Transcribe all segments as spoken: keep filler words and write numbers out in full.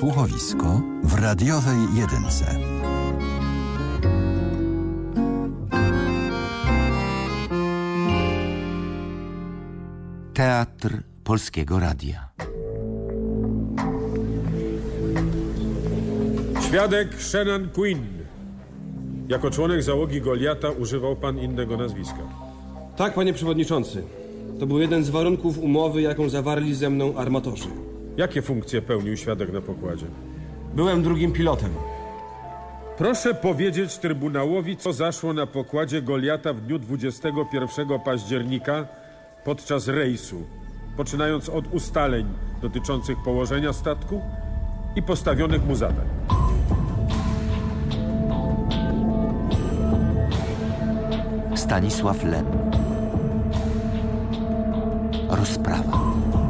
słuchowisko w radiowej jedynce. Teatr Polskiego Radia. Świadek Shannon Quinn. Jako członek załogi Goliata używał pan innego nazwiska. Tak, panie przewodniczący. To był jeden z warunków umowy, jaką zawarli ze mną armatorzy. Jakie funkcje pełnił świadek na pokładzie? Byłem drugim pilotem. Proszę powiedzieć Trybunałowi, co zaszło na pokładzie Goliata w dniu dwudziestego pierwszego października podczas rejsu, poczynając od ustaleń dotyczących położenia statku i postawionych mu zadań. Stanisław Lem. Rozprawa.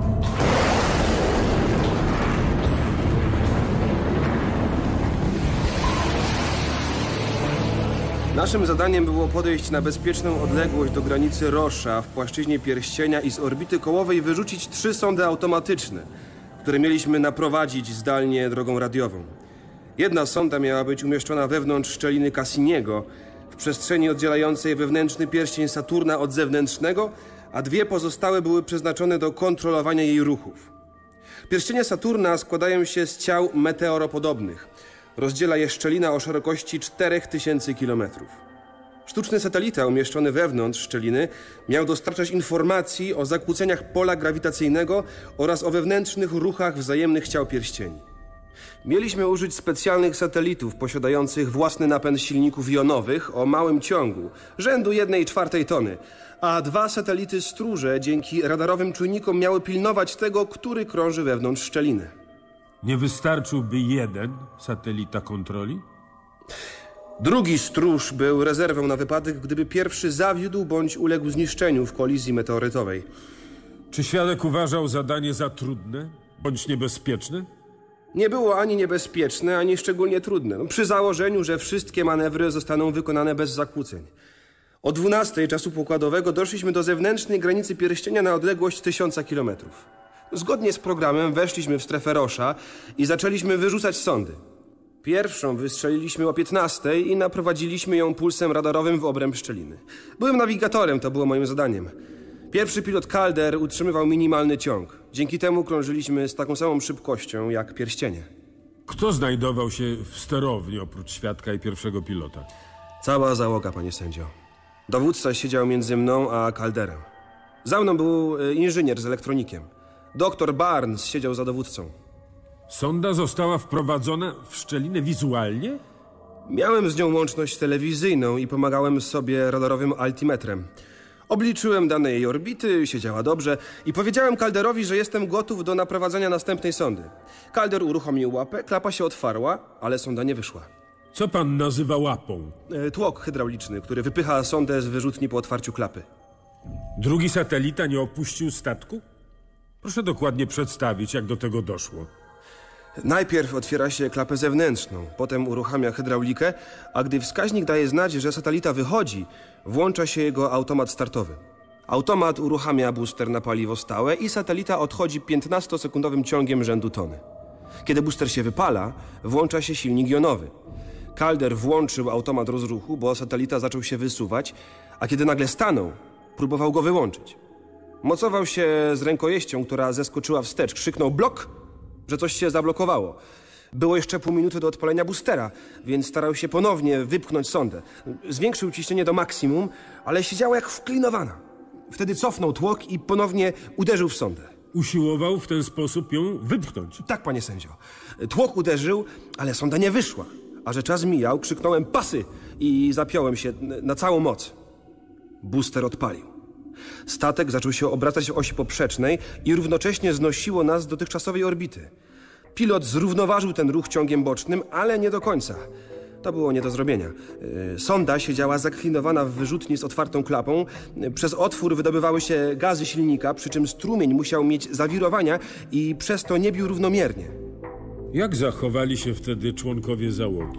Naszym zadaniem było podejść na bezpieczną odległość do granicy Rosza w płaszczyźnie pierścienia i z orbity kołowej wyrzucić trzy sondy automatyczne, które mieliśmy naprowadzić zdalnie drogą radiową. Jedna sonda miała być umieszczona wewnątrz szczeliny Cassiniego, w przestrzeni oddzielającej wewnętrzny pierścień Saturna od zewnętrznego, a dwie pozostałe były przeznaczone do kontrolowania jej ruchów. Pierścienie Saturna składają się z ciał meteoropodobnych. Rozdziela je szczelina o szerokości czterech tysięcy kilometrów. Sztuczny satelita umieszczony wewnątrz szczeliny miał dostarczać informacji o zakłóceniach pola grawitacyjnego oraz o wewnętrznych ruchach wzajemnych ciał pierścieni. Mieliśmy użyć specjalnych satelitów posiadających własny napęd silników jonowych o małym ciągu, rzędu jednej czwartej tony, a dwa satelity stróże dzięki radarowym czujnikom miały pilnować tego, który krąży wewnątrz szczeliny. Nie wystarczyłby jeden satelita kontroli? Drugi stróż był rezerwą na wypadek, gdyby pierwszy zawiódł bądź uległ zniszczeniu w kolizji meteorytowej. Czy świadek uważał zadanie za trudne bądź niebezpieczne? Nie było ani niebezpieczne, ani szczególnie trudne. No, przy założeniu, że wszystkie manewry zostaną wykonane bez zakłóceń. O dwunastej czasu pokładowego doszliśmy do zewnętrznej granicy pierścienia na odległość tysiąca kilometrów. Zgodnie z programem weszliśmy w strefę Rosza i zaczęliśmy wyrzucać sondy. Pierwszą wystrzeliliśmy o piętnastej i naprowadziliśmy ją pulsem radarowym w obręb szczeliny. Byłem nawigatorem, to było moim zadaniem. Pierwszy pilot Calder utrzymywał minimalny ciąg. Dzięki temu krążyliśmy z taką samą szybkością jak pierścienie. Kto znajdował się w sterowni oprócz świadka i pierwszego pilota? Cała załoga, panie sędzio. Dowódca siedział między mną a Calderem. Za mną był inżynier z elektronikiem. Doktor Barnes siedział za dowódcą. Sonda została wprowadzona w szczelinę wizualnie? Miałem z nią łączność telewizyjną i pomagałem sobie radarowym altimetrem. Obliczyłem dane jej orbity, siedziała dobrze i powiedziałem Calderowi, że jestem gotów do naprowadzenia następnej sondy. Calder uruchomił łapę, klapa się otwarła, ale sonda nie wyszła. Co pan nazywa łapą? E, tłok hydrauliczny, który wypycha sondę z wyrzutni po otwarciu klapy. Drugi satelita nie opuścił statku? Proszę dokładnie przedstawić, jak do tego doszło. Najpierw otwiera się klapę zewnętrzną, potem uruchamia hydraulikę, a gdy wskaźnik daje znać, że satelita wychodzi, włącza się jego automat startowy. Automat uruchamia booster na paliwo stałe i satelita odchodzi piętnastosekundowym ciągiem rzędu tony. Kiedy booster się wypala, włącza się silnik jonowy. Calder włączył automat rozruchu, bo satelita zaczął się wysuwać, a kiedy nagle stanął, próbował go wyłączyć. Mocował się z rękojeścią, która zeskoczyła wstecz. Krzyknął blok, że coś się zablokowało. Było jeszcze pół minuty do odpalenia boostera, więc starał się ponownie wypchnąć sondę. Zwiększył ciśnienie do maksimum, ale siedziała jak wklinowana. Wtedy cofnął tłok i ponownie uderzył w sondę. Usiłował w ten sposób ją wypchnąć? Tak, panie sędzio. Tłok uderzył, ale sonda nie wyszła. A że czas mijał, krzyknąłem pasy i zapiąłem się na całą moc. Booster odpalił. Statek zaczął się obracać w osi poprzecznej i równocześnie znosiło nas z dotychczasowej orbity. Pilot zrównoważył ten ruch ciągiem bocznym, ale nie do końca. To było nie do zrobienia. Sonda siedziała zaklinowana w wyrzutni z otwartą klapą. Przez otwór wydobywały się gazy silnika, przy czym strumień musiał mieć zawirowania i przez to nie bił równomiernie. Jak zachowali się wtedy członkowie załogi?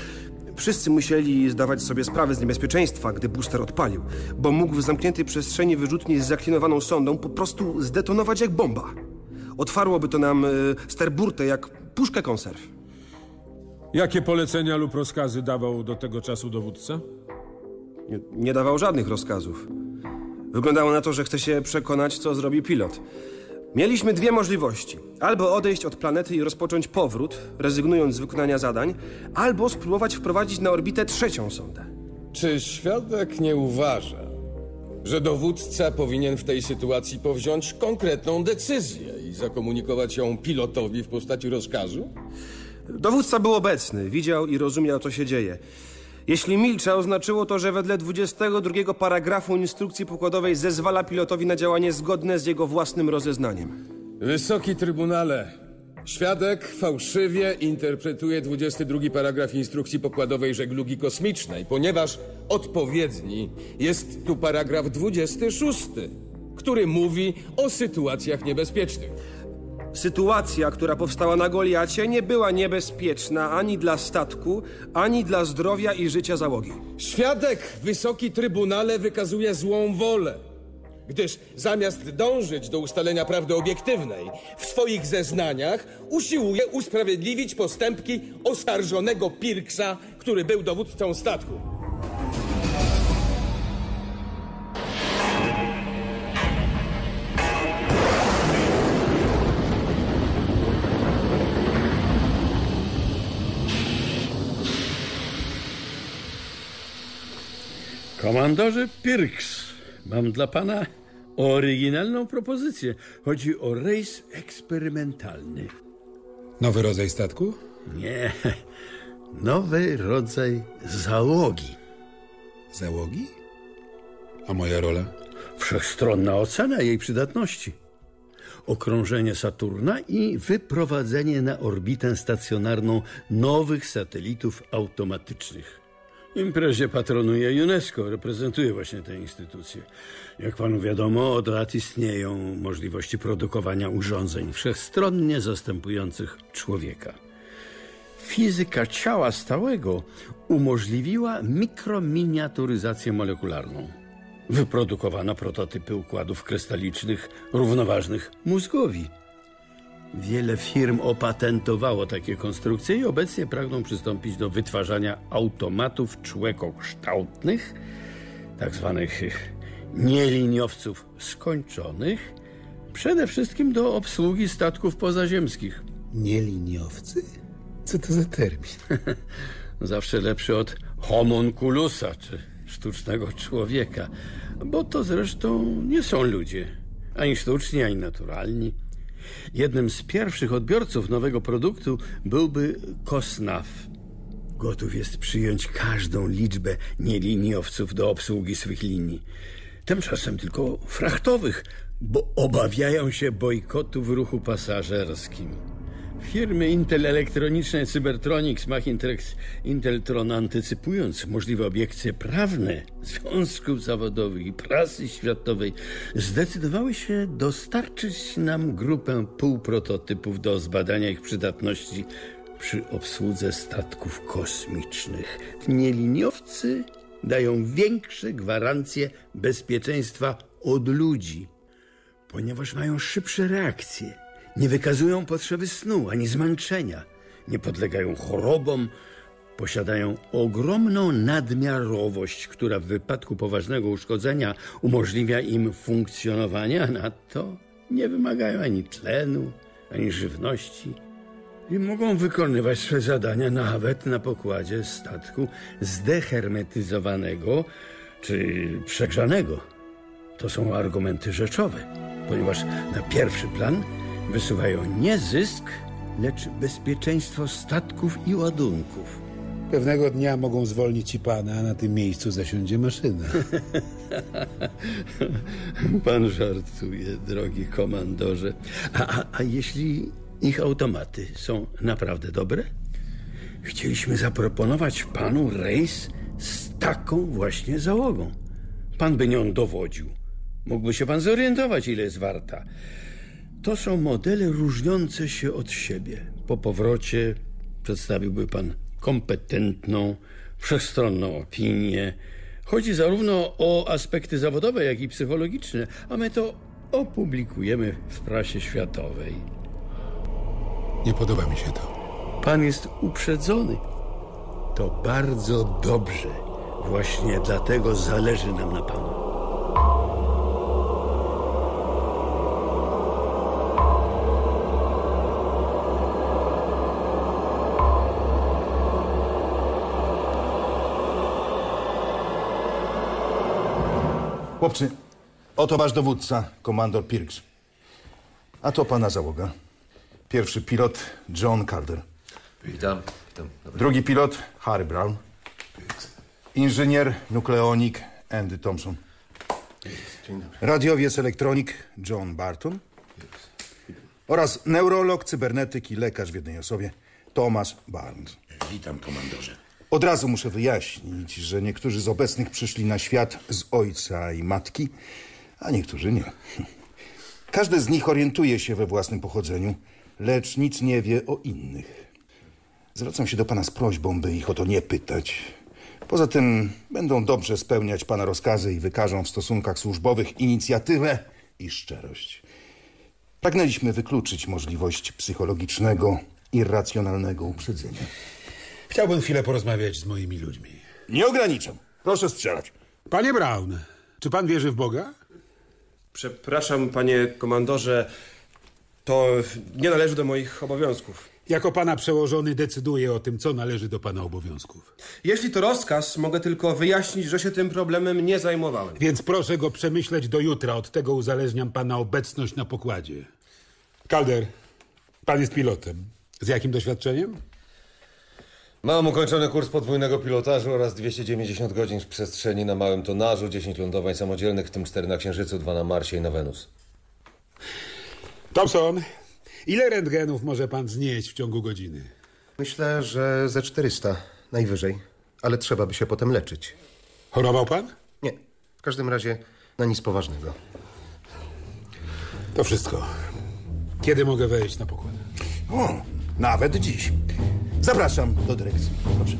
Wszyscy musieli zdawać sobie sprawę z niebezpieczeństwa, gdy booster odpalił, bo mógł w zamkniętej przestrzeni wyrzutni z zaklinowaną sondą po prostu zdetonować jak bomba. Otwarłoby to nam y, sterburtę jak puszkę konserw. Jakie polecenia lub rozkazy dawał do tego czasu dowódca? Nie, nie dawał żadnych rozkazów. Wyglądało na to, że chce się przekonać, co zrobi pilot. Mieliśmy dwie możliwości. Albo odejść od planety i rozpocząć powrót, rezygnując z wykonania zadań, albo spróbować wprowadzić na orbitę trzecią sondę. Czy świadek nie uważa, że dowódca powinien w tej sytuacji powziąć konkretną decyzję i zakomunikować ją pilotowi w postaci rozkazu? Dowódca był obecny, widział i rozumiał, co się dzieje. Jeśli milczał, znaczyło to, że wedle dwudziestego drugiego paragrafu instrukcji pokładowej zezwala pilotowi na działanie zgodne z jego własnym rozeznaniem. Wysoki Trybunale, świadek fałszywie interpretuje dwudziesty drugi paragraf instrukcji pokładowej żeglugi kosmicznej, ponieważ odpowiedni jest tu paragraf dwudziesty szósty, który mówi o sytuacjach niebezpiecznych. Sytuacja, która powstała na Goliacie, nie była niebezpieczna ani dla statku, ani dla zdrowia i życia załogi. Świadek, Wysoki Trybunale, wykazuje złą wolę, gdyż zamiast dążyć do ustalenia prawdy obiektywnej, w swoich zeznaniach usiłuje usprawiedliwić postępki oskarżonego Pirksa, który był dowódcą statku. Komandorze Pirks, mam dla pana oryginalną propozycję. Chodzi o rejs eksperymentalny. Nowy rodzaj statku? Nie, nowy rodzaj załogi. Załogi? A moja rola? Wszechstronna ocena jej przydatności. Okrążenie Saturna i wyprowadzenie na orbitę stacjonarną nowych satelitów automatycznych. Imprezie patronuje UNESCO, reprezentuje właśnie tę instytucję. Jak panu wiadomo, od lat istnieją możliwości produkowania urządzeń wszechstronnie zastępujących człowieka. Fizyka ciała stałego umożliwiła mikrominiaturyzację molekularną. Wyprodukowano prototypy układów krystalicznych równoważnych mózgowi. Wiele firm opatentowało takie konstrukcje i obecnie pragną przystąpić do wytwarzania automatów człekokształtnych, tak zwanych nieliniowców skończonych, przede wszystkim do obsługi statków pozaziemskich. Nieliniowcy? Co to za termin? Zawsze lepszy od homunculusa, czy sztucznego człowieka, bo to zresztą nie są ludzie, ani sztuczni, ani naturalni. Jednym z pierwszych odbiorców nowego produktu byłby Kosnaf. Gotów jest przyjąć każdą liczbę nieliniowców do obsługi swych linii. Tymczasem tylko frachtowych, bo obawiają się bojkotu w ruchu pasażerskim. Firmy Intel Elektroniczne, Cybertronics, Machintrex, Inteltron, antycypując możliwe obiekcje prawne związków zawodowych i prasy światowej, zdecydowały się dostarczyć nam grupę półprototypów do zbadania ich przydatności przy obsłudze statków kosmicznych. Nieliniowcy dają większe gwarancje bezpieczeństwa od ludzi, ponieważ mają szybsze reakcje. Nie wykazują potrzeby snu ani zmęczenia, nie podlegają chorobom, posiadają ogromną nadmiarowość, która w wypadku poważnego uszkodzenia umożliwia im funkcjonowanie, a nadto nie wymagają ani tlenu, ani żywności i mogą wykonywać swe zadania nawet na pokładzie statku zdehermetyzowanego czy przegrzanego. To są argumenty rzeczowe, ponieważ na pierwszy plan wysuwają nie zysk, lecz bezpieczeństwo statków i ładunków. Pewnego dnia mogą zwolnić i pana, a na tym miejscu zasiądzie maszyna. Pan żartuje, drogi komandorze. A, a, a jeśli ich automaty są naprawdę dobre? Chcieliśmy zaproponować panu rejs z taką właśnie załogą. Pan by nią dowodził. Mógłby się pan zorientować, ile jest warta. To są modele różniące się od siebie. Po powrocie przedstawiłby pan kompetentną, wszechstronną opinię. Chodzi zarówno o aspekty zawodowe, jak i psychologiczne, a my to opublikujemy w prasie światowej. Nie podoba mi się to. Pan jest uprzedzony. To bardzo dobrze. Właśnie dlatego zależy nam na panu. Chłopcy, oto wasz dowódca, komandor Pirks. A to pana załoga. Pierwszy pilot John Calder. Witam. Witam. Drugi pilot Harry Brown. Inżynier nukleonik Andy Thompson. Radiowiec elektronik John Barton. Oraz neurolog, cybernetyk i lekarz w jednej osobie Thomas Barnes. Witam, komandorze. Od razu muszę wyjaśnić, że niektórzy z obecnych przyszli na świat z ojca i matki, a niektórzy nie. Każdy z nich orientuje się we własnym pochodzeniu, lecz nic nie wie o innych. Zwracam się do pana z prośbą, by ich o to nie pytać. Poza tym będą dobrze spełniać pana rozkazy i wykażą w stosunkach służbowych inicjatywę i szczerość. Pragnęliśmy wykluczyć możliwość psychologicznego, irracjonalnego uprzedzenia. Chciałbym chwilę porozmawiać z moimi ludźmi. Nie ograniczam. Proszę strzelać. Panie Brown, czy pan wierzy w Boga? Przepraszam, panie komandorze, to nie należy do moich obowiązków. Jako pana przełożony decyduję o tym, co należy do pana obowiązków. Jeśli to rozkaz, mogę tylko wyjaśnić, że się tym problemem nie zajmowałem. Więc proszę go przemyśleć do jutra. Od tego uzależniam pana obecność na pokładzie. Calder, pan jest pilotem. Z jakim doświadczeniem? Mam ukończony kurs podwójnego pilotażu oraz dwieście dziewięćdziesiąt godzin w przestrzeni na małym tonażu, dziesięć lądowań samodzielnych, w tym cztery na Księżycu, dwa na Marsie i na Wenus. Thompson, ile rentgenów może pan znieść w ciągu godziny? Myślę, że ze czterysta najwyżej, ale trzeba by się potem leczyć. Chorował pan? Nie, w każdym razie na nic poważnego. To wszystko. Kiedy mogę wejść na pokład? O, nawet dziś. Zapraszam do dyrekcji. Proszę.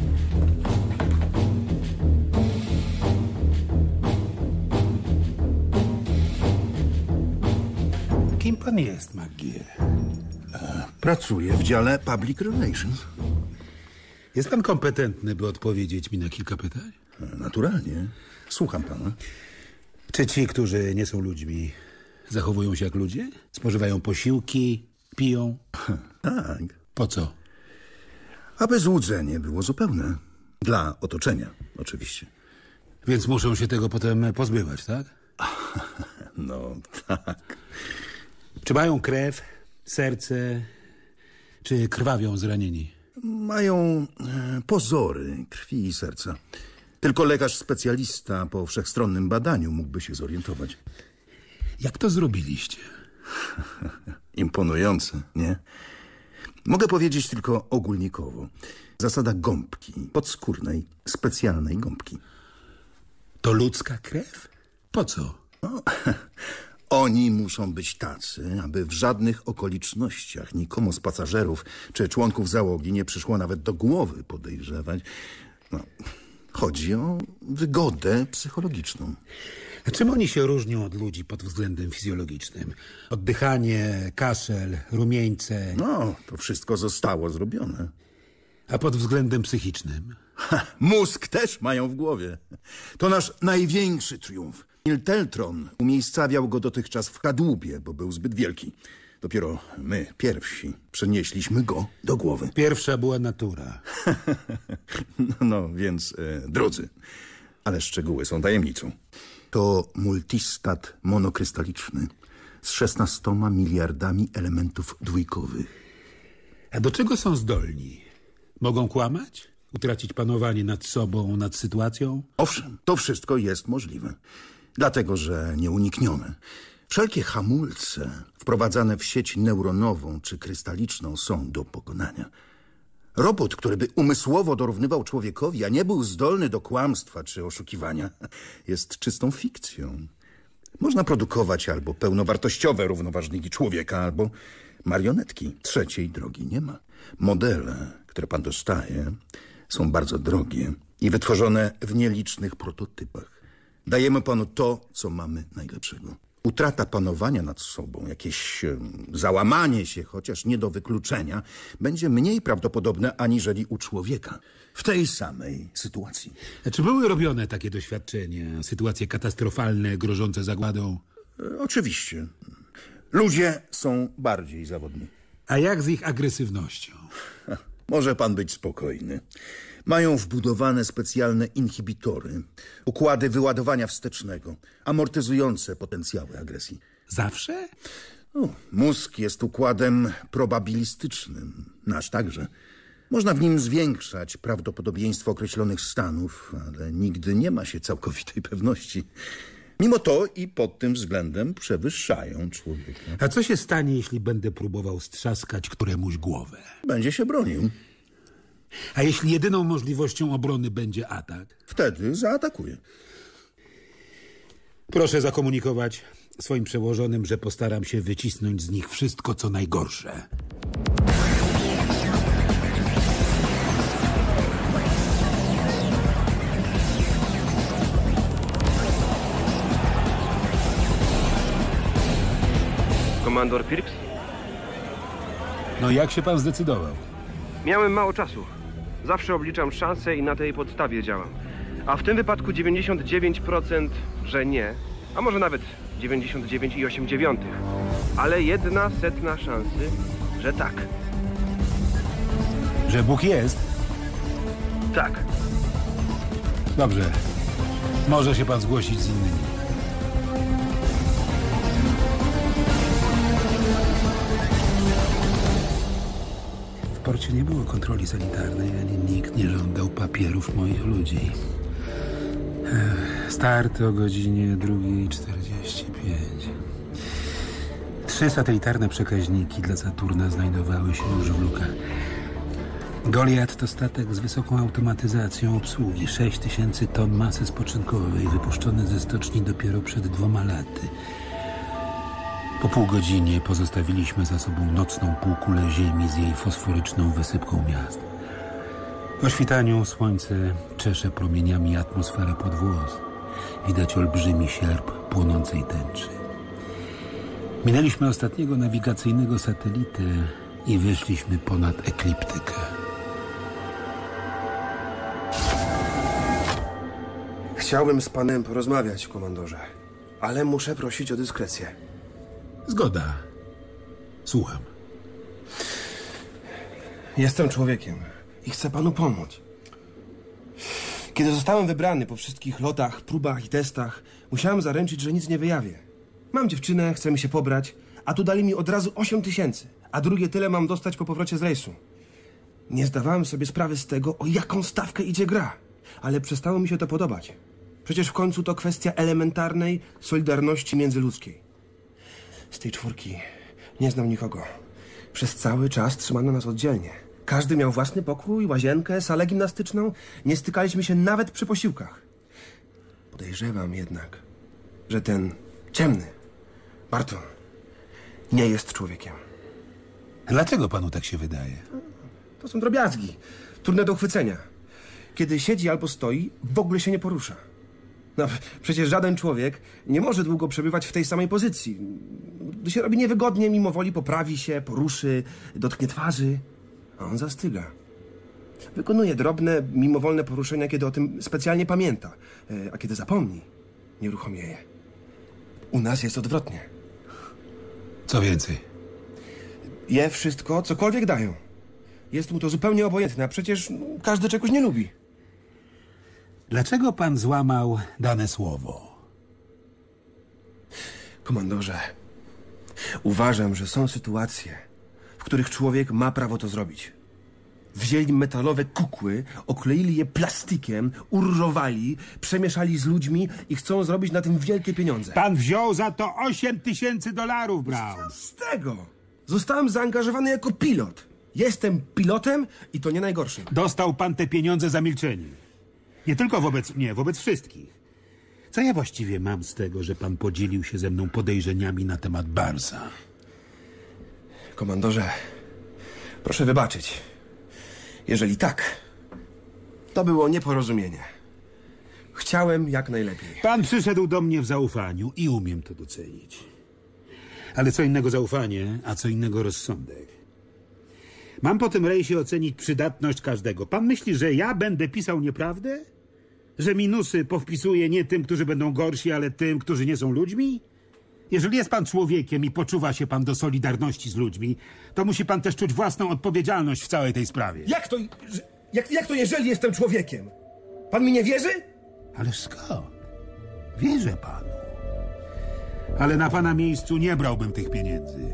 Kim pan jest, McGee? Pracuję w dziale Public Relations. Jest pan kompetentny, by odpowiedzieć mi na kilka pytań? Naturalnie. Słucham pana. Czy ci, którzy nie są ludźmi, zachowują się jak ludzie? Spożywają posiłki, piją? Tak. Po co? Aby złudzenie było zupełne. Dla otoczenia, oczywiście. Więc muszą się tego potem pozbywać, tak? No, tak. Czy mają krew, serce, czy krwawią zranieni? Mają e, pozory krwi i serca. Tylko lekarz specjalista po wszechstronnym badaniu mógłby się zorientować. Jak to zrobiliście? Imponujące, nie? Mogę powiedzieć tylko ogólnikowo. Zasada gąbki, podskórnej, specjalnej gąbki. To ludzka krew? Po co? No, oni muszą być tacy, aby w żadnych okolicznościach nikomu z pasażerów czy członków załogi nie przyszło nawet do głowy podejrzewać. No, chodzi o wygodę psychologiczną. A czym oni się różnią od ludzi pod względem fizjologicznym? Oddychanie, kaszel, rumieńce. No, to wszystko zostało zrobione. A pod względem psychicznym? Ha, mózg też mają w głowie. To nasz największy triumf. Milteltron umiejscawiał go dotychczas w kadłubie, bo był zbyt wielki. Dopiero my, pierwsi, przenieśliśmy go do głowy. Pierwsza była natura. no, no, więc, e, drodzy, ale szczegóły są tajemnicą. To multistat monokrystaliczny z szesnastoma miliardami elementów dwójkowych. A do czego są zdolni? Mogą kłamać? Utracić panowanie nad sobą, nad sytuacją? Owszem, to wszystko jest możliwe. Dlatego, że nieuniknione. Wszelkie hamulce wprowadzane w sieć neuronową czy krystaliczną są do pokonania. Robot, który by umysłowo dorównywał człowiekowi, a nie był zdolny do kłamstwa czy oszukiwania, jest czystą fikcją. Można produkować albo pełnowartościowe równoważniki człowieka, albo marionetki. Trzeciej drogi nie ma. Modele, które pan dostaje, są bardzo drogie i wytworzone w nielicznych prototypach. Dajemy panu to, co mamy najlepszego. Utrata panowania nad sobą, jakieś e, załamanie się, chociaż nie do wykluczenia, będzie mniej prawdopodobne aniżeli u człowieka w tej samej sytuacji. Czy były robione takie doświadczenia, sytuacje katastrofalne, grożące zagładą? E, oczywiście. Ludzie są bardziej zawodni. A jak z ich agresywnością? Ha, może pan być spokojny. Mają wbudowane specjalne inhibitory, układy wyładowania wstecznego, amortyzujące potencjały agresji. Zawsze? O, mózg jest układem probabilistycznym, nasz także. Można w nim zwiększać prawdopodobieństwo określonych stanów, ale nigdy nie ma się całkowitej pewności. Mimo to i pod tym względem przewyższają człowieka. A co się stanie, jeśli będę próbował strzaskać któremuś głowę? Będzie się bronił. A jeśli jedyną możliwością obrony będzie atak? Wtedy zaatakuje. Proszę zakomunikować swoim przełożonym, że postaram się wycisnąć z nich wszystko, co najgorsze. Komandor Pirks? No jak się pan zdecydował? Miałem mało czasu. Zawsze obliczam szanse i na tej podstawie działam. A w tym wypadku dziewięćdziesiąt dziewięć procent, że nie, a może nawet dziewięćdziesiąt dziewięć i osiem dziewiątych. Ale jedna setna szansy, że tak. Że Bóg jest? Tak. Dobrze. Może się pan zgłosić z innymi. W porcie nie było kontroli sanitarnej, ani nikt nie żądał papierów moich ludzi. Start o godzinie drugiej czterdzieści pięć. Trzy satelitarne przekaźniki dla Saturna znajdowały się już w lukach. Goliat to statek z wysoką automatyzacją obsługi. sześć tysięcy ton masy spoczynkowej, wypuszczony ze stoczni dopiero przed dwoma laty. Po pół godzinie pozostawiliśmy za sobą nocną półkulę ziemi z jej fosforyczną wysypką miast. O świtaniu słońce czesze promieniami atmosferę pod włos. Widać olbrzymi sierp płonącej tęczy. Minęliśmy ostatniego nawigacyjnego satelitę i wyszliśmy ponad ekliptykę. Chciałbym z panem porozmawiać, komandorze, ale muszę prosić o dyskrecję. Zgoda. Słucham. Jestem człowiekiem i chcę panu pomóc. Kiedy zostałem wybrany po wszystkich lotach, próbach i testach, musiałem zaręczyć, że nic nie wyjawię. Mam dziewczynę, chce mi się pobrać, a tu dali mi od razu osiem tysięcy, a drugie tyle mam dostać po powrocie z rejsu. Nie zdawałem sobie sprawy z tego, o jaką stawkę idzie gra, ale przestało mi się to podobać. Przecież w końcu to kwestia elementarnej solidarności międzyludzkiej. Z tej czwórki nie znam nikogo. Przez cały czas trzymano nas oddzielnie. Każdy miał własny pokój, łazienkę, salę gimnastyczną. Nie stykaliśmy się nawet przy posiłkach. Podejrzewam jednak, że ten ciemny Barton nie jest człowiekiem. Dlaczego panu tak się wydaje? To są drobiazgi, trudne do uchwycenia. Kiedy siedzi albo stoi, w ogóle się nie porusza. No, przecież żaden człowiek nie może długo przebywać w tej samej pozycji. Gdy się robi niewygodnie, mimo woli poprawi się, poruszy, dotknie twarzy, a on zastyga. Wykonuje drobne, mimowolne poruszenia, kiedy o tym specjalnie pamięta, a kiedy zapomni, nieruchomieje. U nas jest odwrotnie. Co więcej? Je wszystko, cokolwiek dają. Jest mu to zupełnie obojętne, a przecież każdy czegoś nie lubi. Dlaczego pan złamał dane słowo? Komandorze, uważam, że są sytuacje, w których człowiek ma prawo to zrobić. Wzięli metalowe kukły, okleili je plastikiem, urżowali, przemieszali z ludźmi i chcą zrobić na tym wielkie pieniądze. Pan wziął za to osiem tysięcy dolarów, Brown. Co z tego? Zostałem zaangażowany jako pilot. Jestem pilotem i to nie najgorszym. Dostał pan te pieniądze za milczenie. Nie tylko wobec mnie, wobec wszystkich. Co ja właściwie mam z tego, że pan podzielił się ze mną podejrzeniami na temat Barnesa? Komandorze, proszę wybaczyć. Jeżeli tak, to było nieporozumienie. Chciałem jak najlepiej. Pan przyszedł do mnie w zaufaniu i umiem to docenić. Ale co innego zaufanie, a co innego rozsądek. Mam po tym rejsie ocenić przydatność każdego. Pan myśli, że ja będę pisał nieprawdę? Że minusy powpisuję nie tym, którzy będą gorsi, ale tym, którzy nie są ludźmi? Jeżeli jest pan człowiekiem i poczuwa się pan do solidarności z ludźmi, to musi pan też czuć własną odpowiedzialność w całej tej sprawie. Jak to, jak, jak to jeżeli jestem człowiekiem? Pan mi nie wierzy? Ależ skąd? Wierzę panu. Ale na pana miejscu nie brałbym tych pieniędzy.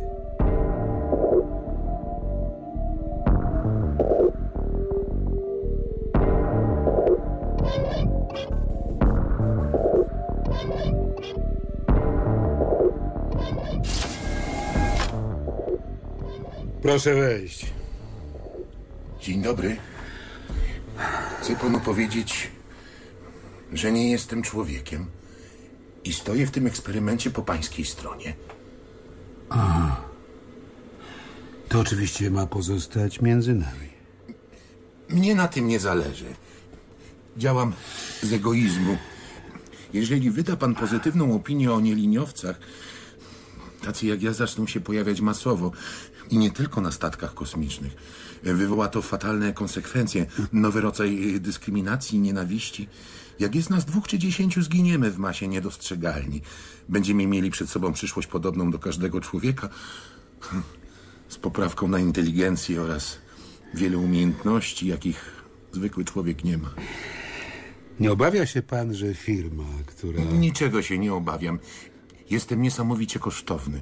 Proszę wejść. Dzień dobry. Chcę panu powiedzieć, że nie jestem człowiekiem i stoję w tym eksperymencie po pańskiej stronie. Aha. To oczywiście ma pozostać między nami. Mnie na tym nie zależy. Działam z egoizmu. Jeżeli wyda pan pozytywną opinię o nieliniowcach, tacy jak ja zaczną się pojawiać masowo i nie tylko na statkach kosmicznych, wywoła to fatalne konsekwencje, nowy rodzaj dyskryminacji i nienawiści. Jak jest nas dwóch czy dziesięciu, zginiemy w masie niedostrzegalni. Będziemy mieli przed sobą przyszłość podobną do każdego człowieka, z poprawką na inteligencję oraz wiele umiejętności, jakich zwykły człowiek nie ma. Nie obawia się pan, że firma, która... Niczego się nie obawiam. Jestem niesamowicie kosztowny.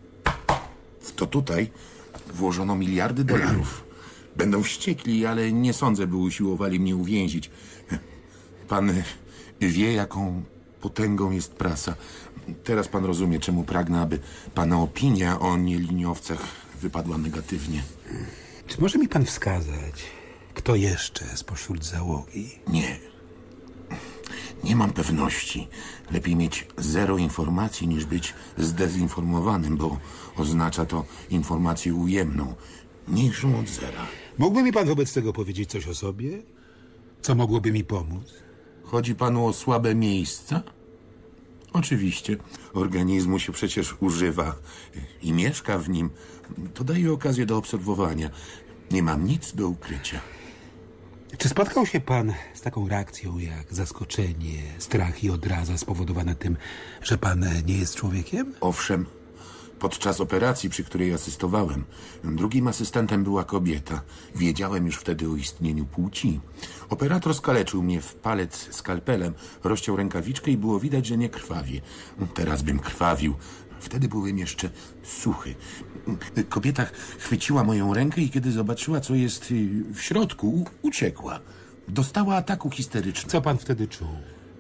W to tutaj włożono miliardy dolarów. Będą wściekli, ale nie sądzę, by usiłowali mnie uwięzić. Pan wie, jaką potęgą jest prasa. Teraz pan rozumie, czemu pragnę, aby pana opinia o nieliniowcach wypadła negatywnie. Czy może mi pan wskazać, kto jeszcze spośród załogi? Nie. Nie mam pewności. Lepiej mieć zero informacji, niż być zdezinformowanym, bo oznacza to informację ujemną, mniejszą od zera. Mógłby mi pan wobec tego powiedzieć coś o sobie? Co mogłoby mi pomóc? Chodzi panu o słabe miejsca? Oczywiście. Organizmu się przecież używa i mieszka w nim. To daje okazję do obserwowania. Nie mam nic do ukrycia. Czy spotkał się pan z taką reakcją jak zaskoczenie, strach i odraza spowodowane tym, że pan nie jest człowiekiem? Owszem. Podczas operacji, przy której asystowałem, drugim asystentem była kobieta. Wiedziałem już wtedy o istnieniu płci. Operator skaleczył mnie w palec skalpelem, rozciął rękawiczkę i było widać, że nie krwawię. Teraz bym krwawił. Wtedy byłem jeszcze suchy. Kobieta chwyciła moją rękę i kiedy zobaczyła, co jest w środku, uciekła. Dostała ataku histerycznego. Co pan wtedy czuł?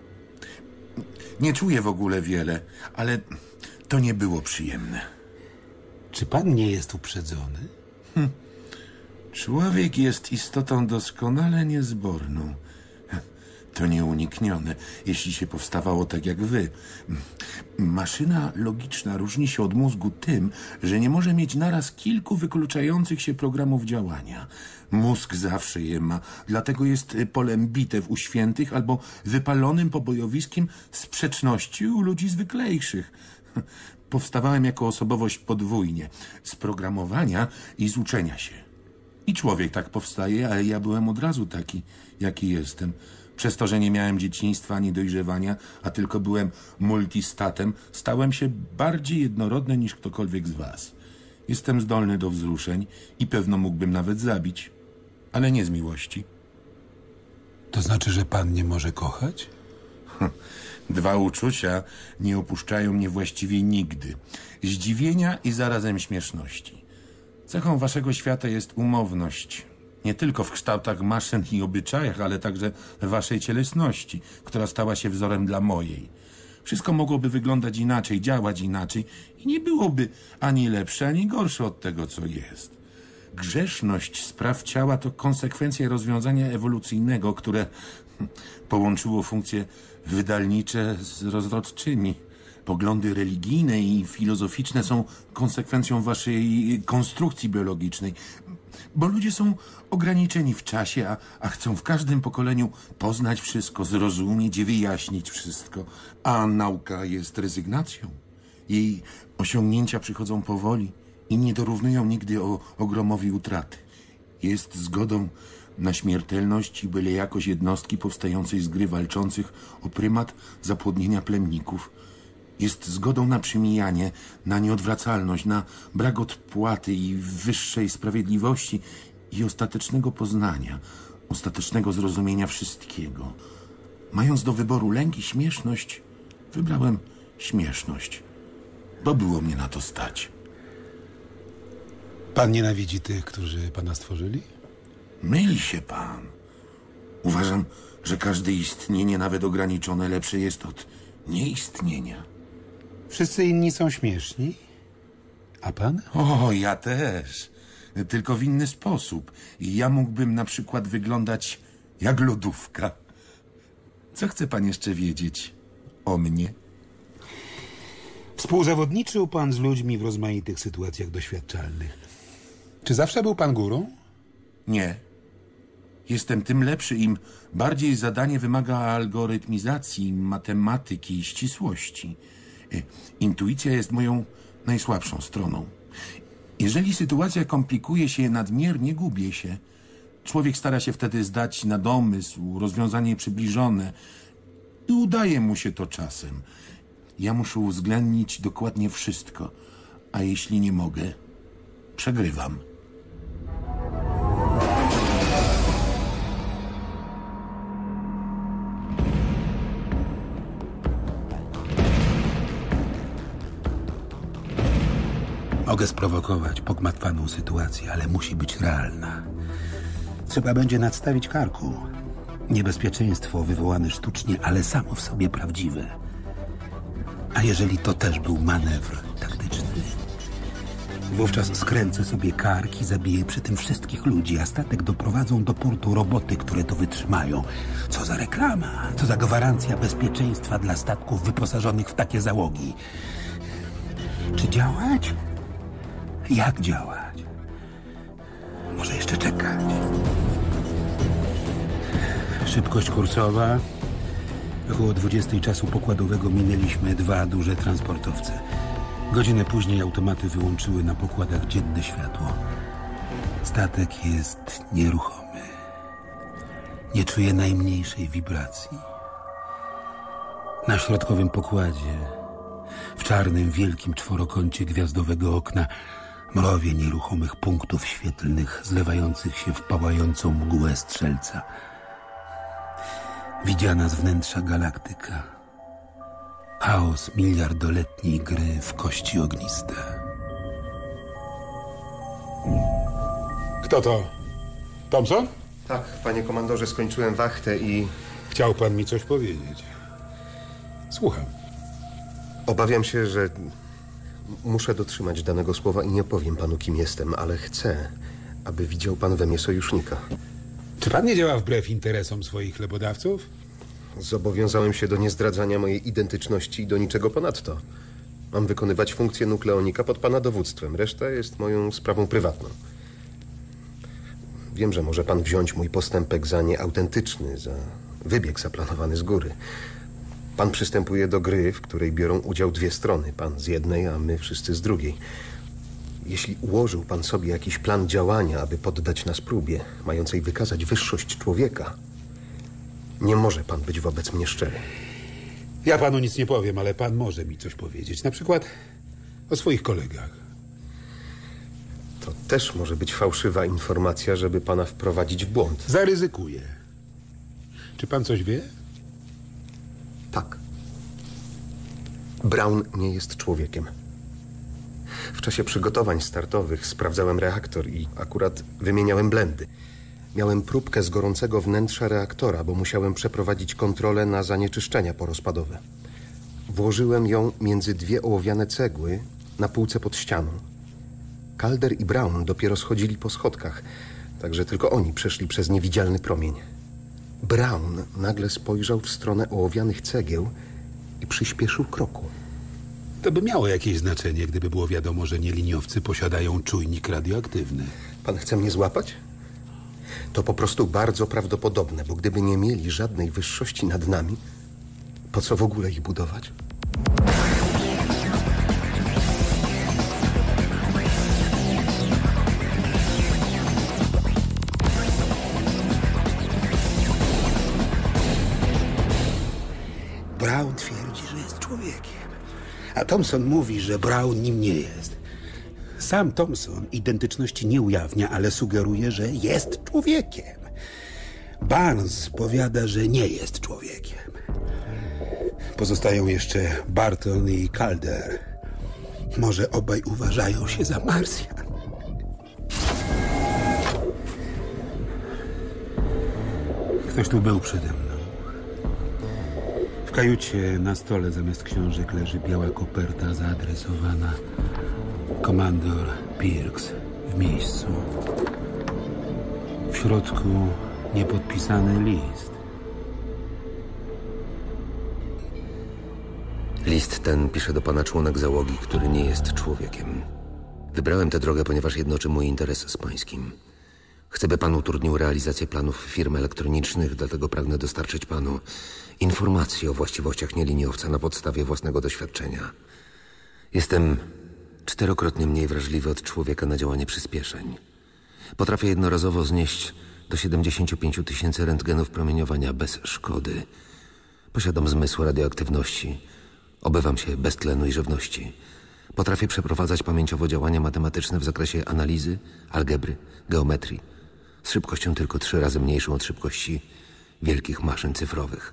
Nie czuję w ogóle wiele, ale to nie było przyjemne. Czy pan nie jest uprzedzony? Hm. Człowiek jest istotą doskonale niezborną. To nieuniknione, jeśli się powstawało tak jak wy. Maszyna logiczna różni się od mózgu tym, że nie może mieć naraz kilku wykluczających się programów działania. Mózg zawsze je ma, dlatego jest polem bitew u świętych albo wypalonym pobojowiskiem sprzeczności u ludzi zwyklejszych. Powstawałem jako osobowość podwójnie, z programowania i z uczenia się. I człowiek tak powstaje, ale ja byłem od razu taki, jaki jestem. Przez to, że nie miałem dzieciństwa ani dojrzewania, a tylko byłem multistatem, stałem się bardziej jednorodny niż ktokolwiek z was. Jestem zdolny do wzruszeń i pewno mógłbym nawet zabić, ale nie z miłości. To znaczy, że pan nie może kochać? Dwa uczucia nie opuszczają mnie właściwie nigdy. Zdziwienia i zarazem śmieszności. Cechą waszego świata jest umowność. Nie tylko w kształtach maszyn i obyczajach, ale także waszej cielesności, która stała się wzorem dla mojej. Wszystko mogłoby wyglądać inaczej, działać inaczej i nie byłoby ani lepsze, ani gorsze od tego, co jest. Grzeszność spraw ciała to konsekwencja rozwiązania ewolucyjnego, które połączyło funkcje wydalnicze z rozrodczymi. Poglądy religijne i filozoficzne są konsekwencją waszej konstrukcji biologicznej. Bo ludzie są ograniczeni w czasie, a, a chcą w każdym pokoleniu poznać wszystko, zrozumieć i wyjaśnić wszystko. A nauka jest rezygnacją. Jej osiągnięcia przychodzą powoli i nie dorównują nigdy o ogromowi utraty. Jest zgodą na śmiertelność i byle jakoś jednostki powstającej z gry walczących o prymat zapłodnienia plemników. Jest zgodą na przymijanie, na nieodwracalność, na brak odpłaty i wyższej sprawiedliwości i ostatecznego poznania, ostatecznego zrozumienia wszystkiego. Mając do wyboru lęk i śmieszność, wybrałem śmieszność, bo było mnie na to stać. Pan nienawidzi tych, którzy pana stworzyli? Myli się pan. Uważam, że każde istnienie, nawet ograniczone, lepsze jest od nieistnienia. Wszyscy inni są śmieszni. A pan? O, ja też. Tylko w inny sposób. I ja mógłbym na przykład wyglądać jak lodówka. Co chce pan jeszcze wiedzieć o mnie? Współzawodniczył pan z ludźmi w rozmaitych sytuacjach doświadczalnych. Czy zawsze był pan górą? Nie. Jestem tym lepszy, im bardziej zadanie wymaga algorytmizacji, matematyki i ścisłości. Intuicja jest moją najsłabszą stroną. Jeżeli sytuacja komplikuje się nadmiernie, gubię się. Człowiek stara się wtedy zdać na domysł, rozwiązanie przybliżone i udaje mu się to czasem. Ja muszę uwzględnić dokładnie wszystko, a jeśli nie mogę, przegrywam. Mogę sprowokować pogmatwaną sytuację, ale musi być realna. Trzeba będzie nadstawić karku. Niebezpieczeństwo wywołane sztucznie, ale samo w sobie prawdziwe. A jeżeli to też był manewr taktyczny? Wówczas skręcę sobie kark i zabiję przy tym wszystkich ludzi, a statek doprowadzą do portu roboty, które to wytrzymają. Co za reklama, co za gwarancja bezpieczeństwa dla statków wyposażonych w takie załogi. Czy działać? Jak działać? Może jeszcze czekać. Szybkość kursowa. Około dwudziestej czasu pokładowego minęliśmy dwa duże transportowce. Godzinę później automaty wyłączyły na pokładach dzienne światło. Statek jest nieruchomy. Nie czuję najmniejszej wibracji. Na środkowym pokładzie, w czarnym, wielkim czworokącie gwiazdowego okna, mrowie nieruchomych punktów świetlnych zlewających się w pałającą mgłę strzelca. Widziana z wnętrza galaktyka. Chaos miliardoletniej gry w kości ogniste. Kto to? Thompson? Tak, panie komandorze, skończyłem wachtę i... Chciał pan mi coś powiedzieć. Słucham. Obawiam się, że muszę dotrzymać danego słowa i nie powiem panu, kim jestem, ale chcę, aby widział pan we mnie sojusznika. Czy pan nie działa wbrew interesom swoich chlebodawców? Zobowiązałem się do niezdradzania mojej identyczności i do niczego ponadto. Mam wykonywać funkcję nukleonika pod pana dowództwem. Reszta jest moją sprawą prywatną. Wiem, że może pan wziąć mój postępek za nieautentyczny, za wybieg zaplanowany z góry. Pan przystępuje do gry, w której biorą udział dwie strony. Pan z jednej, a my wszyscy z drugiej. Jeśli ułożył pan sobie jakiś plan działania, aby poddać nas próbie, mającej wykazać wyższość człowieka, nie może pan być wobec mnie szczery. Ja panu nic nie powiem, ale pan może mi coś powiedzieć. Na przykład o swoich kolegach. To też może być fałszywa informacja, żeby pana wprowadzić w błąd. Zaryzykuję. Czy pan coś wie? Tak. Brown nie jest człowiekiem. W czasie przygotowań startowych sprawdzałem reaktor i akurat wymieniałem blendy. Miałem próbkę z gorącego wnętrza reaktora, bo musiałem przeprowadzić kontrolę na zanieczyszczenia porozpadowe. Włożyłem ją między dwie ołowiane cegły na półce pod ścianą. Calder i Brown dopiero schodzili po schodkach, także tylko oni przeszli przez niewidzialny promień. Brown nagle spojrzał w stronę ołowianych cegieł i przyspieszył kroku. To by miało jakieś znaczenie, gdyby było wiadomo, że nieliniowcy posiadają czujnik radioaktywny. Pan chce mnie złapać? To po prostu bardzo prawdopodobne, bo gdyby nie mieli żadnej wyższości nad nami, po co w ogóle ich budować? Brown twierdzi, że jest człowiekiem, a Thompson mówi, że Brown nim nie jest. Sam Thompson identyczności nie ujawnia, ale sugeruje, że jest człowiekiem. Barnes powiada, że nie jest człowiekiem. Pozostają jeszcze Barton i Calder. Może obaj uważają się za Marsjan. Ktoś tu był przede mną. W kajucie na stole zamiast książek leży biała koperta zaadresowana komandor Pirks w miejscu. W środku niepodpisany list. List ten pisze do pana członek załogi, który nie jest człowiekiem. Wybrałem tę drogę, ponieważ jednoczy mój interes z pańskim. Chcę, by pan utrudnił realizację planów firm elektronicznych, dlatego pragnę dostarczyć panu informacji o właściwościach nieliniowca na podstawie własnego doświadczenia. Jestem czterokrotnie mniej wrażliwy od człowieka na działanie przyspieszeń. Potrafię jednorazowo znieść do siedemdziesięciu pięciu tysięcy rentgenów promieniowania bez szkody. Posiadam zmysł radioaktywności. Obywam się bez tlenu i żywności. Potrafię przeprowadzać pamięciowo działania matematyczne w zakresie analizy, algebry, geometrii, z szybkością tylko trzy razy mniejszą od szybkości wielkich maszyn cyfrowych.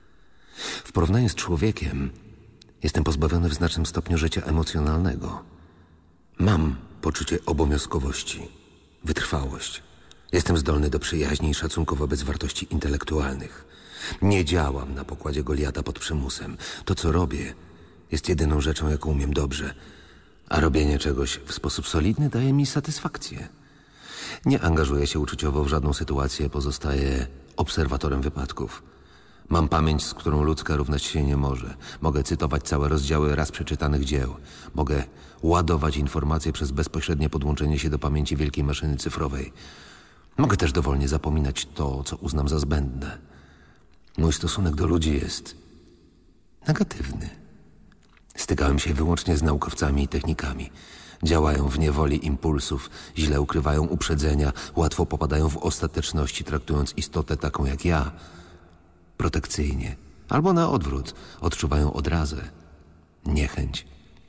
W porównaniu z człowiekiem jestem pozbawiony w znacznym stopniu życia emocjonalnego. Mam poczucie obowiązkowości, wytrwałość. Jestem zdolny do przyjaźni i szacunku wobec wartości intelektualnych. Nie działam na pokładzie Goliata pod przymusem. To, co robię, jest jedyną rzeczą, jaką umiem dobrze, a robienie czegoś w sposób solidny daje mi satysfakcję. Nie angażuję się uczuciowo w żadną sytuację, pozostaję obserwatorem wypadków. Mam pamięć, z którą ludzka równać się nie może. Mogę cytować całe rozdziały raz przeczytanych dzieł. Mogę ładować informacje przez bezpośrednie podłączenie się do pamięci wielkiej maszyny cyfrowej. Mogę też dowolnie zapominać to, co uznam za zbędne. Mój stosunek do ludzi jest negatywny. Stykałem się wyłącznie z naukowcami i technikami. Działają w niewoli impulsów, źle ukrywają uprzedzenia, łatwo popadają w ostateczności, traktując istotę taką jak ja protekcyjnie. Albo na odwrót, odczuwają odrazę, niechęć.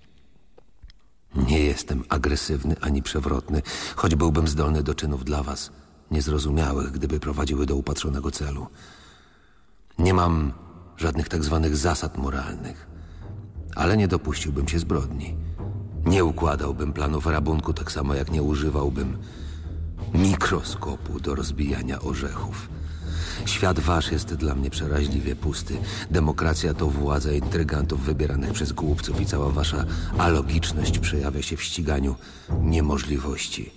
Nie jestem agresywny ani przewrotny, choć byłbym zdolny do czynów dla was, niezrozumiałych, gdyby prowadziły do upatrzonego celu. Nie mam żadnych tak zwanych zasad moralnych, ale nie dopuściłbym się zbrodni. Nie układałbym planów rabunku, tak samo jak nie używałbym mikroskopu do rozbijania orzechów. Świat wasz jest dla mnie przeraźliwie pusty. Demokracja to władza intrygantów wybieranych przez głupców i cała wasza alogiczność przejawia się w ściganiu niemożliwości.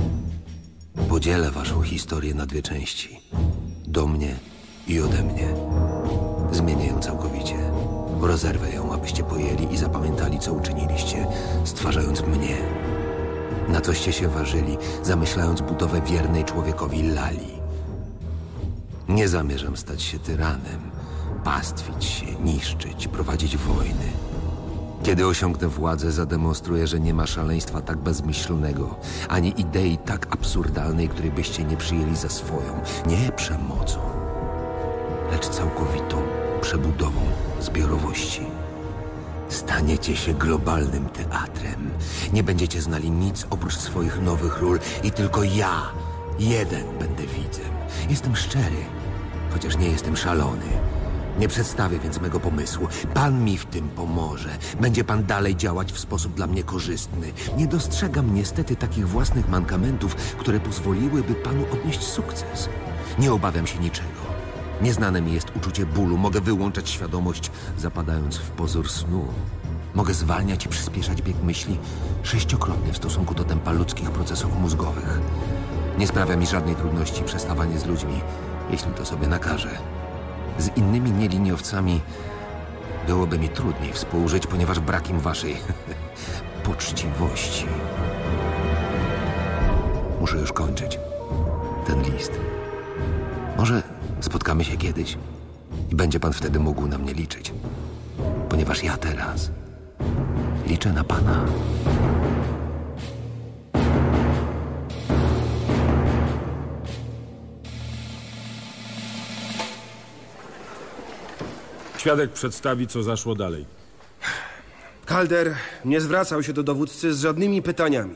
Podzielę waszą historię na dwie części. Do mnie i ode mnie. Zmienię ją całkowicie. Rozerwę ją, abyście pojęli i zapamiętali, co uczyniliście, stwarzając mnie. Na coście się ważyli, zamyślając budowę wiernej człowiekowi lali. Nie zamierzam stać się tyranem, pastwić się, niszczyć, prowadzić wojny. Kiedy osiągnę władzę, zademonstruję, że nie ma szaleństwa tak bezmyślnego, ani idei tak absurdalnej, której byście nie przyjęli za swoją. Nie przemocą, lecz całkowitą przebudową zbiorowości. Staniecie się globalnym teatrem. Nie będziecie znali nic oprócz swoich nowych ról i tylko ja, jeden, będę widzem. Jestem szczery, chociaż nie jestem szalony. Nie przedstawię więc mego pomysłu. Pan mi w tym pomoże. Będzie pan dalej działać w sposób dla mnie korzystny. Nie dostrzegam niestety takich własnych mankamentów, które pozwoliłyby panu odnieść sukces. Nie obawiam się niczego. Nieznane mi jest uczucie bólu. Mogę wyłączać świadomość, zapadając w pozór snu. Mogę zwalniać i przyspieszać bieg myśli sześciokrotnie w stosunku do tempa ludzkich procesów mózgowych. Nie sprawia mi żadnej trudności przestawanie z ludźmi, jeśli to sobie nakażę. Z innymi nieliniowcami byłoby mi trudniej współżyć, ponieważ brak im waszej poczciwości. muszę już kończyć ten list. Może spotkamy się kiedyś i będzie pan wtedy mógł na mnie liczyć. Ponieważ ja teraz liczę na pana. Świadek przedstawi, co zaszło dalej. Calder nie zwracał się do dowódcy z żadnymi pytaniami.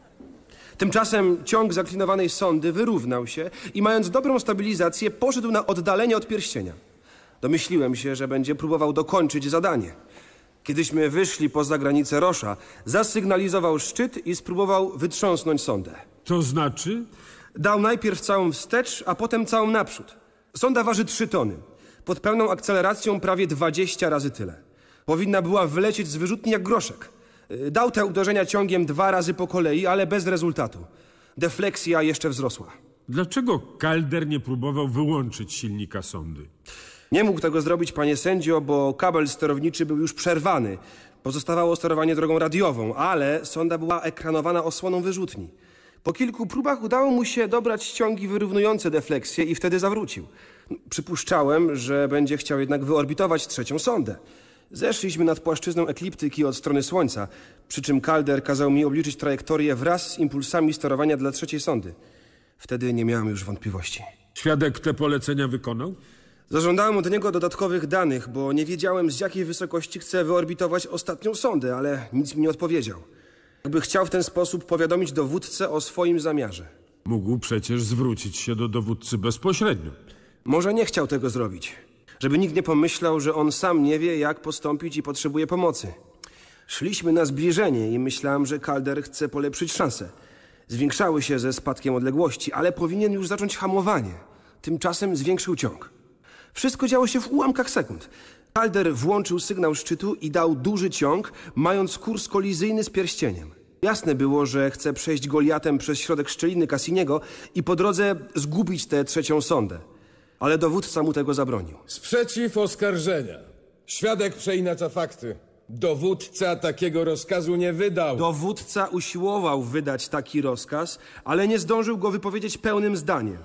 Tymczasem ciąg zaklinowanej sondy wyrównał się i mając dobrą stabilizację poszedł na oddalenie od pierścienia. Domyśliłem się, że będzie próbował dokończyć zadanie. Kiedyśmy wyszli poza granicę Rosza, zasygnalizował szczyt i spróbował wytrząsnąć sondę. To znaczy? Dał najpierw całą wstecz, a potem całą naprzód. Sonda waży trzy tony. Pod pełną akceleracją prawie dwadzieścia razy tyle. Powinna była wylecieć z wyrzutni jak groszek. Dał te uderzenia ciągiem dwa razy po kolei, ale bez rezultatu. Defleksja jeszcze wzrosła. Dlaczego Calder nie próbował wyłączyć silnika sondy? Nie mógł tego zrobić, panie sędzio, bo kabel sterowniczy był już przerwany. Pozostawało sterowanie drogą radiową, ale sonda była ekranowana osłoną wyrzutni. Po kilku próbach udało mu się dobrać ciągi wyrównujące defleksję i wtedy zawrócił. Przypuszczałem, że będzie chciał jednak wyorbitować trzecią sondę. Zeszliśmy nad płaszczyzną ekliptyki od strony Słońca, przy czym Calder kazał mi obliczyć trajektorię wraz z impulsami sterowania dla trzeciej sondy. Wtedy nie miałem już wątpliwości. Świadek te polecenia wykonał? Zażądałem od niego dodatkowych danych, bo nie wiedziałem, z jakiej wysokości chce wyorbitować ostatnią sondę, ale nic mi nie odpowiedział. Jakby chciał w ten sposób powiadomić dowódcę o swoim zamiarze. Mógł przecież zwrócić się do dowódcy bezpośrednio. Może nie chciał tego zrobić. Żeby nikt nie pomyślał, że on sam nie wie, jak postąpić i potrzebuje pomocy. Szliśmy na zbliżenie i myślałem, że Calder chce polepszyć szanse. Zwiększały się ze spadkiem odległości, ale powinien już zacząć hamowanie. Tymczasem zwiększył ciąg. Wszystko działo się w ułamkach sekund. Calder włączył sygnał szczytu i dał duży ciąg, mając kurs kolizyjny z pierścieniem. Jasne było, że chce przejść Goliatem przez środek szczeliny Cassiniego i po drodze zgubić tę trzecią sondę. Ale dowódca mu tego zabronił. Sprzeciw oskarżenia. Świadek przeinacza fakty. Dowódca takiego rozkazu nie wydał. Dowódca usiłował wydać taki rozkaz, ale nie zdążył go wypowiedzieć pełnym zdaniem.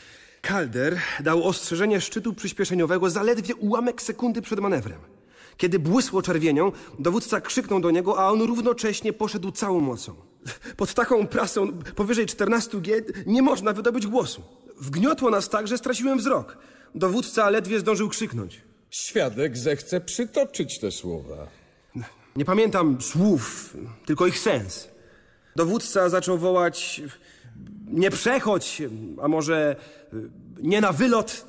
Calder dał ostrzeżenie szczytu przyspieszeniowego zaledwie ułamek sekundy przed manewrem. Kiedy błysło czerwienią, dowódca krzyknął do niego, a on równocześnie poszedł całą mocą. Pod taką prasą powyżej czternastu G nie można wydobyć głosu. Wgniotło nas tak, że straciłem wzrok. Dowódca ledwie zdążył krzyknąć. Świadek zechce przytoczyć te słowa. Nie pamiętam słów, tylko ich sens. Dowódca zaczął wołać: nie przechodź, a może nie na wylot,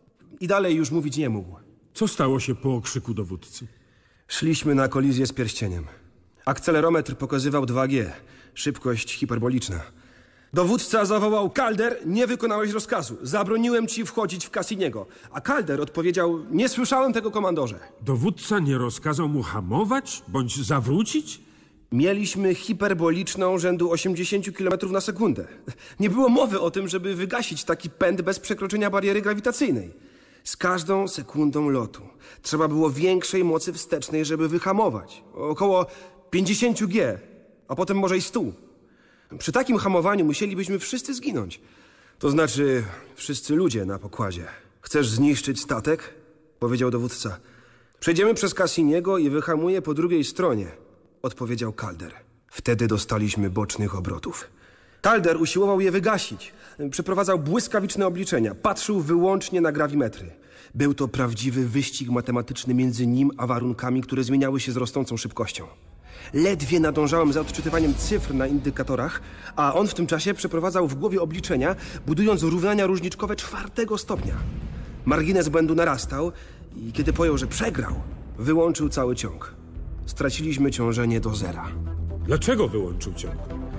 i dalej już mówić nie mógł. Co stało się po okrzyku dowódcy? Szliśmy na kolizję z pierścieniem. Akcelerometr pokazywał dwa G, szybkość hiperboliczna. Dowódca zawołał: Calder, nie wykonałeś rozkazu. Zabroniłem ci wchodzić w Cassiniego. A Calder odpowiedział: nie słyszałem tego, komandorze. Dowódca nie rozkazał mu hamować bądź zawrócić? Mieliśmy hiperboliczną rzędu osiemdziesiąt kilometrów na sekundę. Nie było mowy o tym, żeby wygasić taki pęd bez przekroczenia bariery grawitacyjnej. Z każdą sekundą lotu trzeba było większej mocy wstecznej, żeby wyhamować. Około pięćdziesiąt G, a potem może i sto. Przy takim hamowaniu musielibyśmy wszyscy zginąć. To znaczy wszyscy ludzie na pokładzie. Chcesz zniszczyć statek? Powiedział dowódca. Przejdziemy przez Cassiniego i wyhamuję po drugiej stronie, odpowiedział Calder. Wtedy dostaliśmy bocznych obrotów. Calder usiłował je wygasić. Przeprowadzał błyskawiczne obliczenia. Patrzył wyłącznie na grawimetry. Był to prawdziwy wyścig matematyczny między nim a warunkami, które zmieniały się z rosnącą szybkością. Ledwie nadążałem za odczytywaniem cyfr na indykatorach, a on w tym czasie przeprowadzał w głowie obliczenia, budując równania różniczkowe czwartego stopnia. Margines błędu narastał i kiedy pojął, że przegrał, wyłączył cały ciąg. Straciliśmy ciążenie do zera. Dlaczego wyłączył ciąg?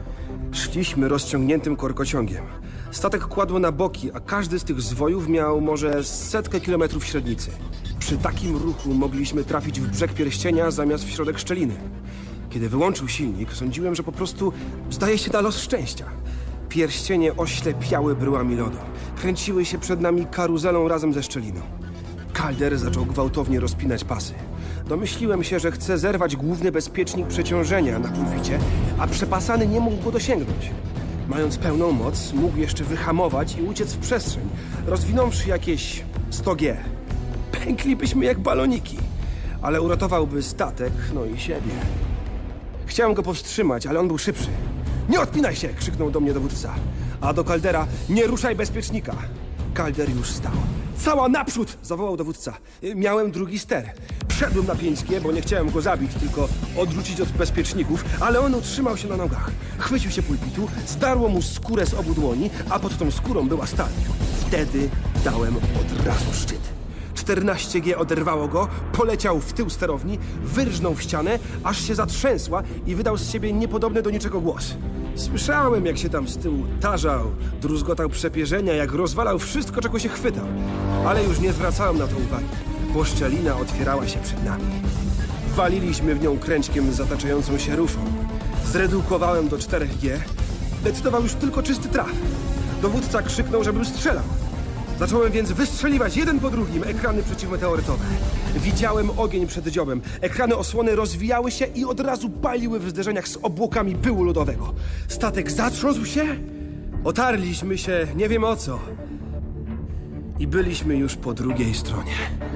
Szliśmy rozciągniętym korkociągiem. Statek kładło na boki, a każdy z tych zwojów miał może setkę kilometrów średnicy. Przy takim ruchu mogliśmy trafić w brzeg pierścienia zamiast w środek szczeliny. Kiedy wyłączył silnik, sądziłem, że po prostu zdaje się na los szczęścia. Pierścienie oślepiały bryłami lodu. Kręciły się przed nami karuzelą razem ze szczeliną. Calder zaczął gwałtownie rozpinać pasy. Domyśliłem się, że chce zerwać główny bezpiecznik przeciążenia na pulpicie, a przepasany nie mógł go dosięgnąć. mając pełną moc, mógł jeszcze wyhamować i uciec w przestrzeń, rozwinąwszy jakieś sto gie. Pęklibyśmy jak baloniki, ale uratowałby statek, no i siebie. Chciałem go powstrzymać, ale on był szybszy. Nie odpinaj się! Krzyknął do mnie dowódca. A do Caldera: nie ruszaj bezpiecznika. Calder już stał. Cała naprzód! Zawołał dowódca. Miałem drugi ster. Wszedłem na pięć gie, bo nie chciałem go zabić, tylko odrzucić od bezpieczników, ale on utrzymał się na nogach. Chwycił się pulpitu, zdarło mu skórę z obu dłoni, a pod tą skórą była stal. Wtedy dałem od razu szczyt. czternaście gie oderwało go, poleciał w tył sterowni, wyrżnął w ścianę, aż się zatrzęsła i wydał z siebie niepodobny do niczego głos. Słyszałem, jak się tam z tyłu tarzał, druzgotał przepierzenia, jak rozwalał wszystko, czego się chwytał. Ale już nie zwracałem na to uwagi, bo szczelina otwierała się przed nami. Waliliśmy w nią kręćkiem z zataczającą się rufą. Zredukowałem do czterech gie. Decydował już tylko czysty traf. Dowódca krzyknął, żebym strzelał. Zacząłem więc wystrzeliwać jeden po drugim ekrany przeciwmeteorytowe. Widziałem ogień przed dziobem. Ekrany osłony rozwijały się i od razu paliły w zderzeniach z obłokami pyłu lodowego. Statek zatrząsł się, otarliśmy się nie wiem o co i byliśmy już po drugiej stronie.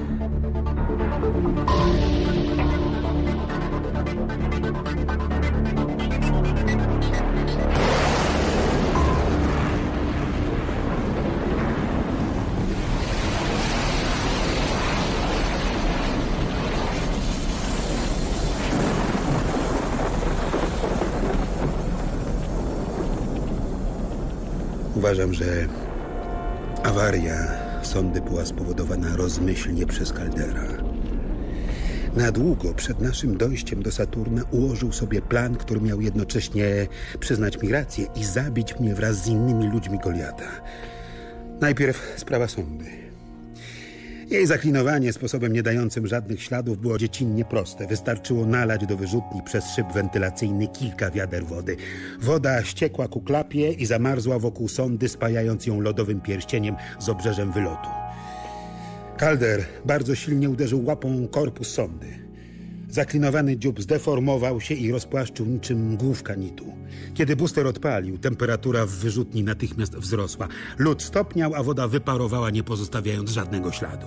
Uważam, że awaria sondy była spowodowana rozmyślnie przez Caldera. Na długo przed naszym dojściem do Saturna ułożył sobie plan, który miał jednocześnie przyznać mi rację i zabić mnie wraz z innymi ludźmi Goliata. Najpierw sprawa sondy. Jej zaklinowanie sposobem nie dającym żadnych śladów było dziecinnie proste. Wystarczyło nalać do wyrzutni przez szyb wentylacyjny kilka wiader wody. Woda ściekła ku klapie i zamarzła wokół sondy, spajając ją lodowym pierścieniem z obrzeżem wylotu. Calder bardzo silnie uderzył łapą korpus sondy. Zaklinowany dziób zdeformował się i rozpłaszczył niczym główka nitu. Kiedy booster odpalił, temperatura w wyrzutni natychmiast wzrosła. Lód stopniał, a woda wyparowała, nie pozostawiając żadnego śladu.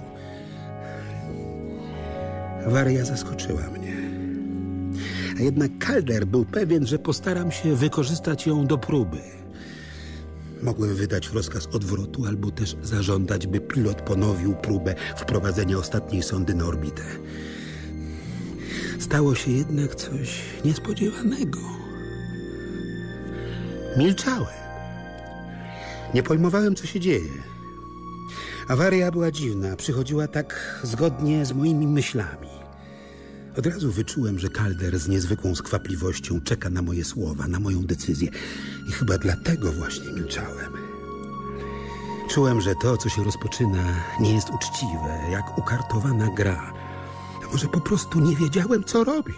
Awaria zaskoczyła mnie. A jednak Calder był pewien, że postaram się wykorzystać ją do próby. Mogłem wydać rozkaz odwrotu, albo też zażądać, by pilot ponowił próbę wprowadzenia ostatniej sondy na orbitę. Stało się jednak coś niespodziewanego. Milczałem. Nie pojmowałem, co się dzieje. Awaria była dziwna, przychodziła tak zgodnie z moimi myślami. Od razu wyczułem, że Calder z niezwykłą skwapliwością czeka na moje słowa, na moją decyzję. I chyba dlatego właśnie milczałem. Czułem, że to, co się rozpoczyna, nie jest uczciwe, jak ukartowana gra. A może po prostu nie wiedziałem, co robić.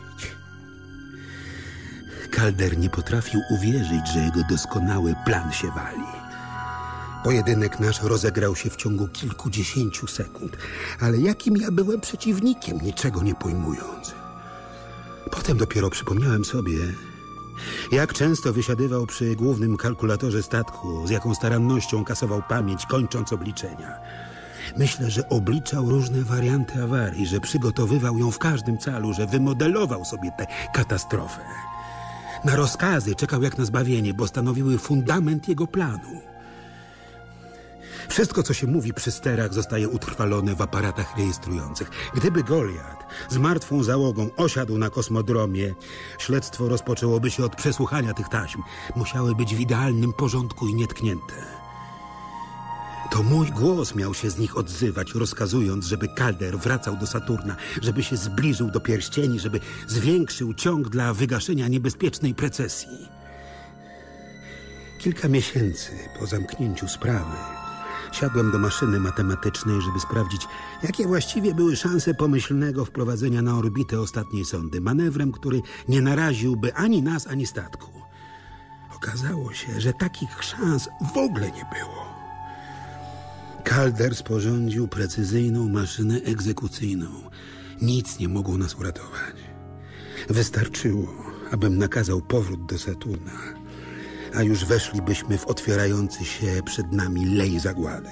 Calder nie potrafił uwierzyć, że jego doskonały plan się wali. Pojedynek nasz rozegrał się w ciągu kilkudziesięciu sekund, ale jakim ja byłem przeciwnikiem, niczego nie pojmując. Potem dopiero przypomniałem sobie, jak często wysiadywał przy głównym kalkulatorze statku, z jaką starannością kasował pamięć, kończąc obliczenia. Myślę, że obliczał różne warianty awarii, że przygotowywał ją w każdym calu, że wymodelował sobie tę katastrofę. Na rozkazy czekał jak na zbawienie, bo stanowiły fundament jego planu. Wszystko, co się mówi przy sterach, zostaje utrwalone w aparatach rejestrujących. Gdyby Goliat z martwą załogą osiadł na kosmodromie, śledztwo rozpoczęłoby się od przesłuchania tych taśm. Musiały być w idealnym porządku i nietknięte. To mój głos miał się z nich odzywać, rozkazując, żeby Calder wracał do Saturna, żeby się zbliżył do pierścieni, żeby zwiększył ciąg dla wygaszenia niebezpiecznej precesji. Kilka miesięcy po zamknięciu sprawy siadłem do maszyny matematycznej, żeby sprawdzić, jakie właściwie były szanse pomyślnego wprowadzenia na orbitę ostatniej sondy, manewrem, który nie naraziłby ani nas, ani statku. Okazało się, że takich szans w ogóle nie było. Calder sporządził precyzyjną maszynę egzekucyjną. Nic nie mogło nas uratować. Wystarczyło, abym nakazał powrót do Saturna. a już weszlibyśmy w otwierający się przed nami lej zagłady.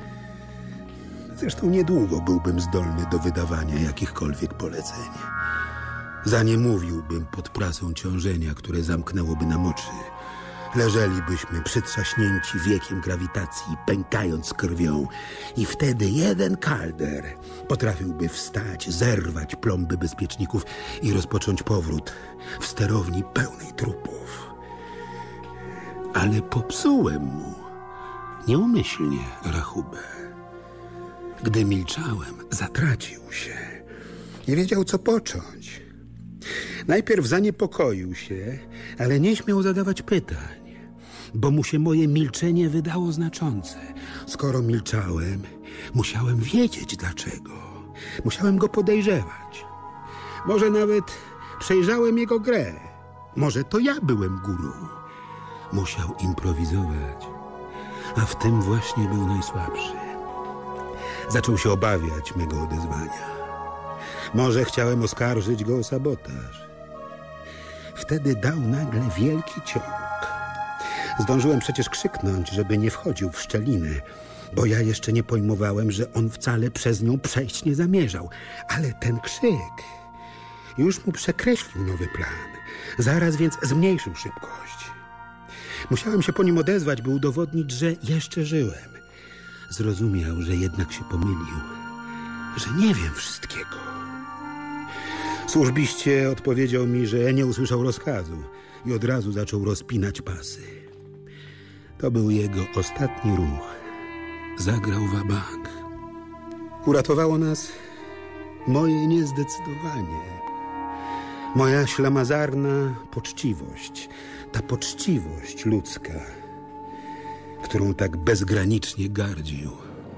Zresztą niedługo byłbym zdolny do wydawania jakichkolwiek poleceń. Zaniemówiłbym pod prasą ciążenia, które zamknęłoby nam oczy. Leżelibyśmy przytrzaśnięci wiekiem grawitacji, pękając krwią. I wtedy jeden kalder potrafiłby wstać, zerwać plomby bezpieczników i rozpocząć powrót w sterowni pełnej trupów. Ale popsułem mu nieumyślnie rachubę. Gdy milczałem, zatracił się. Nie wiedział, co począć. Najpierw zaniepokoił się, ale nie śmiał zadawać pytań, bo mu się moje milczenie wydało znaczące. Skoro milczałem, musiałem wiedzieć dlaczego. Musiałem go podejrzewać. Może nawet przejrzałem jego grę. Może to ja byłem guru. Musiał improwizować, a w tym właśnie był najsłabszy. Zaczął się obawiać mego odezwania. Może chciałem oskarżyć go o sabotaż. Wtedy dał nagle wielki ciąg. Zdążyłem przecież krzyknąć, żeby nie wchodził w szczelinę, bo ja jeszcze nie pojmowałem, że on wcale przez nią przejść nie zamierzał. Ale ten krzyk już mu przekreślił nowy plan. Zaraz więc zmniejszył szybkość. Musiałem się po nim odezwać, by udowodnić, że jeszcze żyłem. Zrozumiał, że jednak się pomylił, że nie wiem wszystkiego. Służbiście odpowiedział mi, że nie usłyszał rozkazu i od razu zaczął rozpinać pasy. To był jego ostatni ruch. Zagrał wabank. Uratowało nas moje niezdecydowanie. Moja ślamazarna poczciwość. Ta poczciwość ludzka, którą tak bezgranicznie gardził.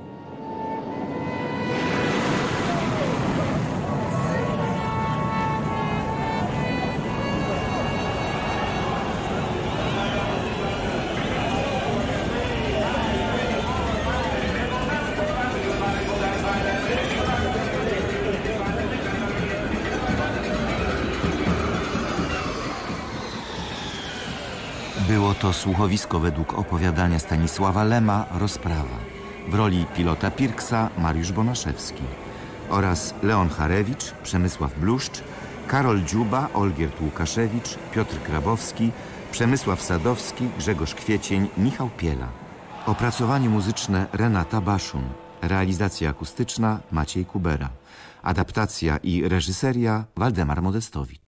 Było to słuchowisko według opowiadania Stanisława Lema Rozprawa. W roli pilota Pirksa Mariusz Bonaszewski oraz Leon Charewicz, Przemysław Bluszcz, Karol Dziuba, Olgierd Łukaszewicz, Piotr Grabowski, Przemysław Sadowski, Grzegorz Kwiecień, Michał Piela. Opracowanie muzyczne Renata Baszun. Realizacja akustyczna Maciej Kubera. Adaptacja i reżyseria Waldemar Modestowicz.